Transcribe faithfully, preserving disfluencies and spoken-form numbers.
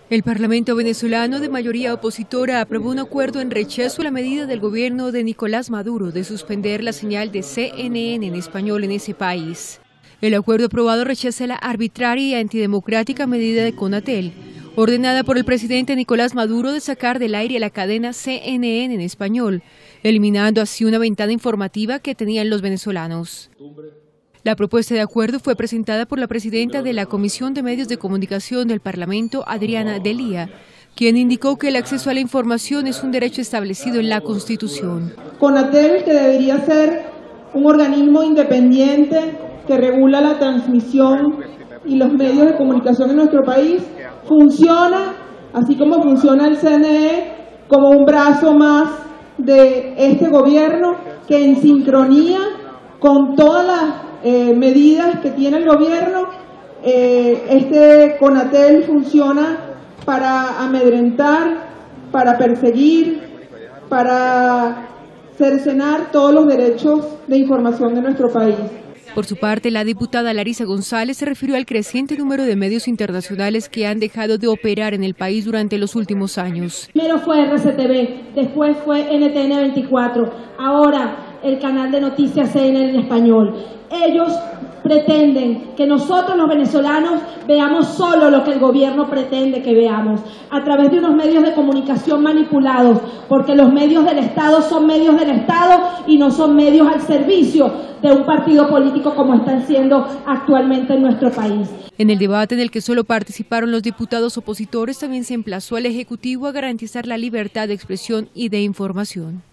El Parlamento venezolano de mayoría opositora aprobó un acuerdo en rechazo a la medida del gobierno de Nicolás Maduro de suspender la señal de C N N en español en ese país. El acuerdo aprobado rechaza la arbitraria y antidemocrática medida de Conatel, ordenada por el presidente Nicolás Maduro de sacar del aire la cadena C N N en español, eliminando así una ventana informativa que tenían los venezolanos. La propuesta de acuerdo fue presentada por la presidenta de la Comisión de Medios de Comunicación del Parlamento, Adriana Delía, quien indicó que el acceso a la información es un derecho establecido en la Constitución. Conatel, que debería ser un organismo independiente que regula la transmisión y los medios de comunicación en nuestro país, funciona, así como funciona el C N E, como un brazo más de este gobierno que en sincronía con todas las Eh, medidas que tiene el gobierno, eh, este Conatel funciona para amedrentar, para perseguir, para cercenar todos los derechos de información de nuestro país. Por su parte, la diputada Larisa González se refirió al creciente número de medios internacionales que han dejado de operar en el país durante los últimos años. Primero fue R C T V, después fue N T N veinticuatro, ahora el canal de noticias C N N en español. Ellos pretenden que nosotros los venezolanos veamos solo lo que el gobierno pretende que veamos, a través de unos medios de comunicación manipulados, porque los medios del Estado son medios del Estado y no son medios al servicio de un partido político como están siendo actualmente en nuestro país. En el debate en el que solo participaron los diputados opositores, también se emplazó al Ejecutivo a garantizar la libertad de expresión y de información.